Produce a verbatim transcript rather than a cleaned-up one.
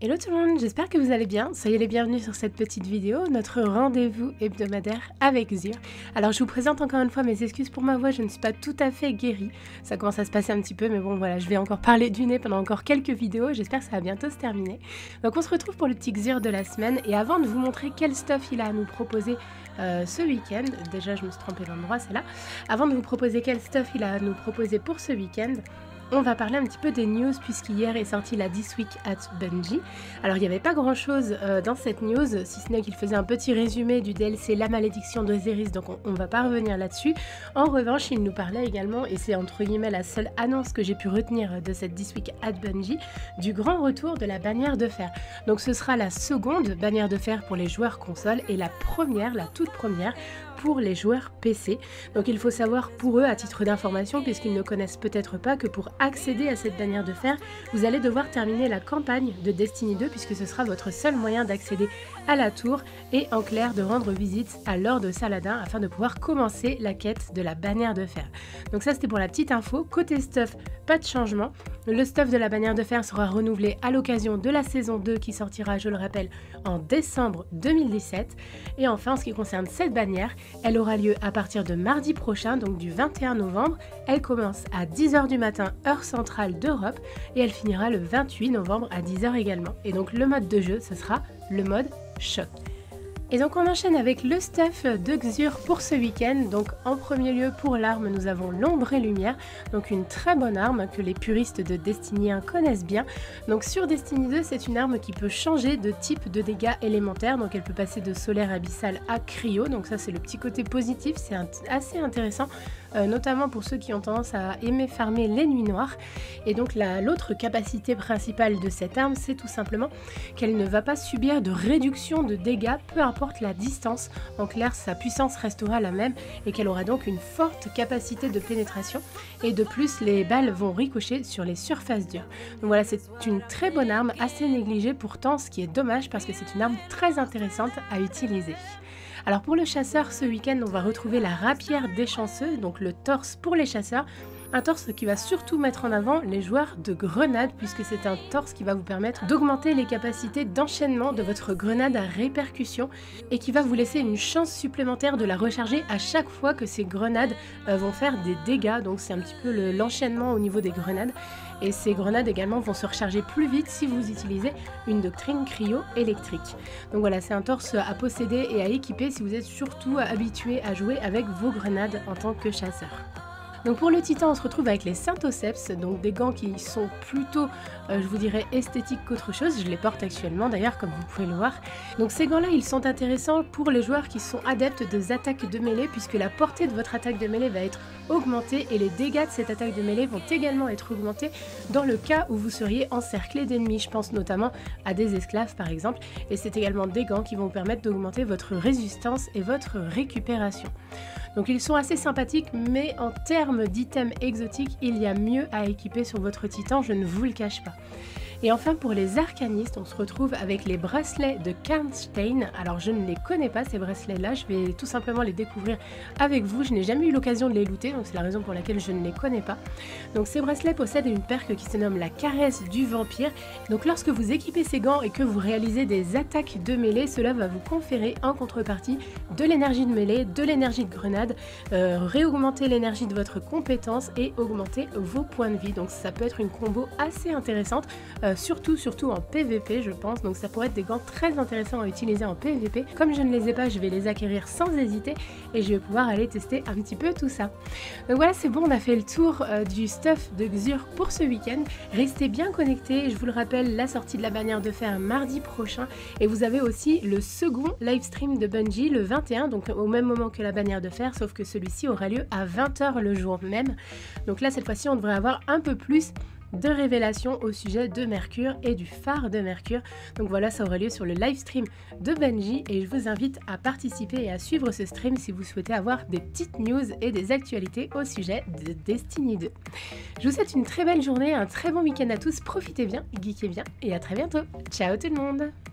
Hello tout le monde, j'espère que vous allez bien. Soyez les bienvenus sur cette petite vidéo, notre rendez-vous hebdomadaire avec Xur. Alors je vous présente encore une fois mes excuses pour ma voix, je ne suis pas tout à fait guérie. Ça commence à se passer un petit peu, mais bon voilà, je vais encore parler du nez pendant encore quelques vidéos, j'espère que ça va bientôt se terminer. Donc on se retrouve pour le petit Xur de la semaine, et avant de vous montrer quel stuff il a à nous proposer euh, ce week-end, déjà je me suis trompée d'endroit, c'est là. Avant de vous proposer quel stuff il a à nous proposer pour ce week-end, on va parler un petit peu des news puisqu'hier est sorti la This Week at Bungie. Alors il n'y avait pas grand chose euh, dans cette news, si ce n'est qu'il faisait un petit résumé du D L C La Malédiction d'Osiris, donc on ne va pas revenir là-dessus. En revanche, il nous parlait également, et c'est entre guillemets la seule annonce que j'ai pu retenir de cette This Week at Bungie, du grand retour de la bannière de fer. Donc ce sera la seconde bannière de fer pour les joueurs consoles et la première, la toute première, pour les joueurs P C. Donc il faut savoir pour eux, à titre d'information, puisqu'ils ne connaissent peut-être pas, que pour accéder à cette bannière de fer, vous allez devoir terminer la campagne de Destiny deux, puisque ce sera votre seul moyen d'accéder à la tour et en clair de rendre visite à Lord Saladin afin de pouvoir commencer la quête de la bannière de fer. Donc ça c'était pour la petite info. Côté stuff, pas de changement. Le stuff de la bannière de fer sera renouvelé à l'occasion de la saison deux qui sortira, je le rappelle, en décembre deux mille dix-sept. Et enfin, en ce qui concerne cette bannière, elle aura lieu à partir de mardi prochain, donc du vingt et un novembre. Elle commence à dix heures du matin, heure centrale d'Europe, et elle finira le vingt-huit novembre à dix heures également. Et donc le mode de jeu, ce sera le mode choc. Et donc on enchaîne avec le stuff de Xur pour ce week-end. Donc en premier lieu pour l'arme, nous avons l'ombre et lumière, donc une très bonne arme que les puristes de Destiny un connaissent bien. Donc sur Destiny deux, c'est une arme qui peut changer de type de dégâts élémentaires, donc elle peut passer de solaire abyssal à cryo, donc ça c'est le petit côté positif, c'est assez intéressant, euh, notamment pour ceux qui ont tendance à aimer farmer les nuits noires. Et donc l'autre capacité principale de cette arme, c'est tout simplement qu'elle ne va pas subir de réduction de dégâts, peu importe la distance. En clair, sa puissance restera la même et qu'elle aura donc une forte capacité de pénétration, et de plus les balles vont ricocher sur les surfaces dures. Donc voilà, c'est une très bonne arme, assez négligée pourtant, ce qui est dommage parce que c'est une arme très intéressante à utiliser. Alors pour le chasseur, ce week-end on va retrouver la rapière des chanceux, donc le torse pour les chasseurs. Un torse qui va surtout mettre en avant les joueurs de grenade, puisque c'est un torse qui va vous permettre d'augmenter les capacités d'enchaînement de votre grenade à répercussion et qui va vous laisser une chance supplémentaire de la recharger à chaque fois que ces grenades euh, vont faire des dégâts. Donc c'est un petit peu l'enchaînement au niveau des grenades. Et ces grenades également vont se recharger plus vite si vous utilisez une doctrine cryo-électrique. Donc voilà, c'est un torse à posséder et à équiper si vous êtes surtout habitué à jouer avec vos grenades en tant que chasseur. Donc pour le titan, on se retrouve avec les Synthoceps, donc des gants qui sont plutôt, euh, je vous dirais, esthétiques qu'autre chose. Je les porte actuellement d'ailleurs, comme vous pouvez le voir. Donc ces gants-là, ils sont intéressants pour les joueurs qui sont adeptes des attaques de mêlée, puisque la portée de votre attaque de mêlée va être augmentée et les dégâts de cette attaque de mêlée vont également être augmentés dans le cas où vous seriez encerclé d'ennemis. Je pense notamment à des esclaves par exemple, et c'est également des gants qui vont vous permettre d'augmenter votre résistance et votre récupération. Donc ils sont assez sympathiques, mais en termes d'items exotiques, il y a mieux à équiper sur votre titan, je ne vous le cache pas. Et enfin pour les arcanistes, on se retrouve avec les bracelets de Karnstein. Alors je ne les connais pas ces bracelets là, je vais tout simplement les découvrir avec vous. Je n'ai jamais eu l'occasion de les looter, donc c'est la raison pour laquelle je ne les connais pas. Donc ces bracelets possèdent une perque qui se nomme la caresse du vampire. Donc lorsque vous équipez ces gants et que vous réalisez des attaques de mêlée, cela va vous conférer en contrepartie de l'énergie de mêlée, de l'énergie de grenade, euh, réaugmenter l'énergie de votre compétence et augmenter vos points de vie. Donc ça peut être une combo assez intéressante. Euh, Surtout, surtout en P V P je pense, donc ça pourrait être des gants très intéressants à utiliser en P V P. Comme je ne les ai pas, je vais les acquérir sans hésiter et je vais pouvoir aller tester un petit peu tout ça. Donc voilà, c'est bon, on a fait le tour euh, du stuff de Xur pour ce week-end. Restez bien connectés, je vous le rappelle, la sortie de la bannière de fer mardi prochain, et vous avez aussi le second live stream de Bungie le vingt et un, donc au même moment que la bannière de fer, sauf que celui-ci aura lieu à vingt heures le jour même. Donc là cette fois-ci on devrait avoir un peu plus de révélations au sujet de Mercure et du phare de Mercure. Donc voilà, ça aura lieu sur le live stream de Bungie et je vous invite à participer et à suivre ce stream si vous souhaitez avoir des petites news et des actualités au sujet de Destiny deux. Je vous souhaite une très belle journée, un très bon week-end à tous, profitez bien, geekez bien et à très bientôt. Ciao tout le monde!